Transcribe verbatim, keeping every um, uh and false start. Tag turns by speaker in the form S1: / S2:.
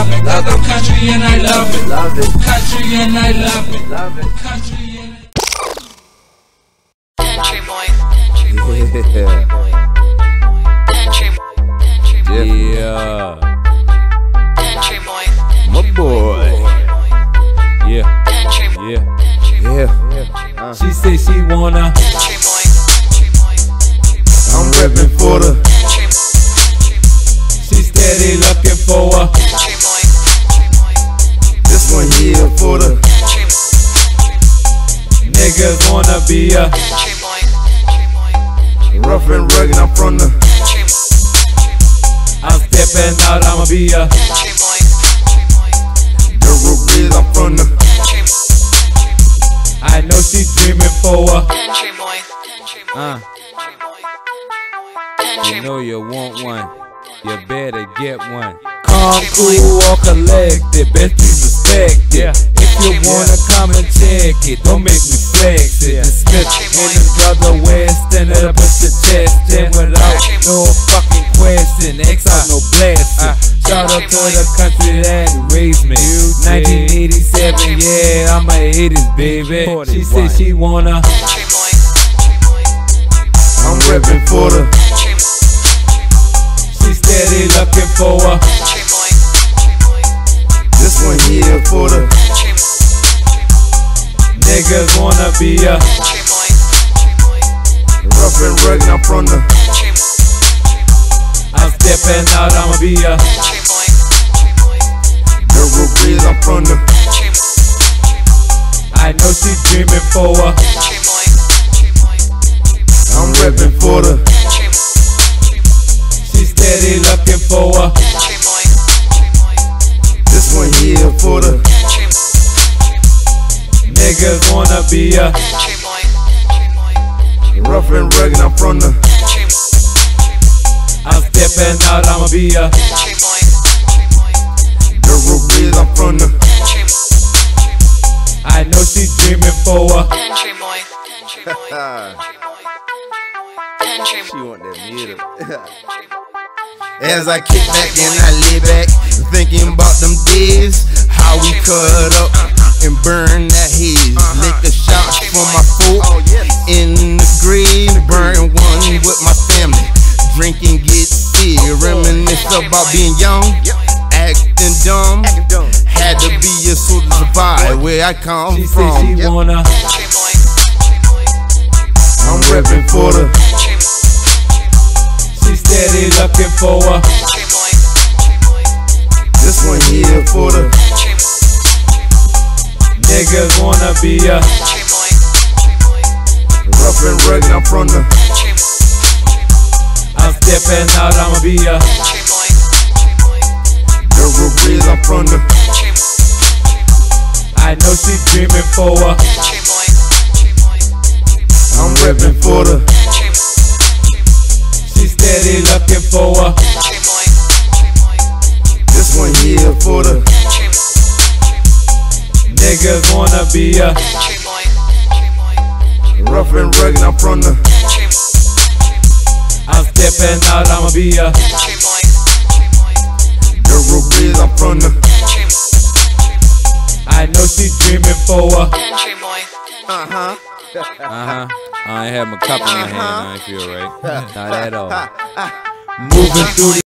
S1: love it. Love the country and I love it. Love it. Country and I love it. Love it. Country and
S2: Country boy. Country boy.
S3: Yeah.
S2: Country. Country boy.
S3: Yeah.
S2: Country boy.
S3: My boy. Yeah.
S2: Country.
S3: Yeah.
S2: Country.
S3: Yeah. Uh. She say she wanna.
S2: Country boy. Country boy.
S3: I'm reppin' for the.
S2: Country.
S3: She steady looking for a.
S2: Country boy.
S3: This one here for the.
S2: Country.
S3: Niggas wanna be a.
S2: Country boy. Country boy.
S3: Rough and rugged, I'm from the.
S2: Country.
S3: I'm stepping out, I'ma be a.
S2: Country boy.
S3: The root is, I'm from the.
S2: Country.
S3: I know she dreaming for a.
S2: Country boy. Country boy.
S3: Uh.
S2: Country boy. Country.
S3: You know you want one, you better get one.
S2: Calm,
S3: cool, or collected, best be respected. If you wanna come and check it, don't make me flex it. The Smith and his brother West, stand it up at your chest, and without no fucking question, X out no blessing. Shout out to the country that raised me. nineteen eighty-seven, yeah, I'm a eighties baby. She said she wanna.
S2: Country boy.
S3: I'm reppin' for the.
S2: Country.
S3: She steady looking for a.
S2: Country boy.
S3: This one here for the.
S2: Country.
S3: Niggas wanna be a.
S2: Country boy.
S3: Rough and rugged, I'm from the.
S2: Country.
S3: I'm stepping out, I'ma be a.
S2: Country boy.
S3: The root breeze, I'm from the.
S2: Country.
S3: I know she dreaming for a.
S2: Country boy.
S3: I'm reppin' for the.
S2: Country.
S3: She steady looking for a.
S2: Country boy.
S3: This one here for the.
S2: Country.
S3: Niggas wanna be a.
S2: Country boy. Country boy.
S3: Rough and rugged, I'm from the.
S2: Country.
S3: I'm stepping out, I'ma be a.
S2: Country boy.
S3: The root breeze, I'm from the.
S2: Country.
S3: I know she dreaming for a.
S2: Country boy. Country boy. Country boy. Country boy.
S4: She want that music. As I kick back and I lay back, thinking about them days, how we cut up and burn that haze. Lick the shots for my folk in the grave, burn one with my family, drink and get filled, reminisce about being young, acting dumb. Had to be a soldier to survive where I come
S3: She
S4: from.
S3: say she wanna.
S2: Country boy.
S3: I'm reppin' for the.
S2: Country.
S3: She steady looking for a.
S2: Country boy.
S3: This one here for the.
S2: Country.
S3: Niggas wanna be a.
S2: Country boy.
S3: Rough and rugged, I'm from the.
S2: Country.
S3: I'm stepping out, I'ma be a.
S2: Country boy.
S3: The root breeze, I'm from the.
S2: Country.
S3: I know she dreaming for a.
S2: Country boy.
S3: I'm reppin' for the.
S2: Country.
S3: She steady looking for a.
S2: Country boy.
S3: This one here for the.
S2: Country.
S3: Niggas wanna be a.
S2: Country boy. Country boy.
S3: Rough and rugged, I'm from the.
S2: Country.
S3: I'm stepping out, I'ma be a.
S2: Country boy.
S3: The root breeze, I'm from the.
S2: Country.
S3: I know she dreaming for a.
S2: Country boy.
S4: Uh huh.
S3: Uh huh. I ain't had my cup in my hand, I ain't feel right. Not at all. Moving through the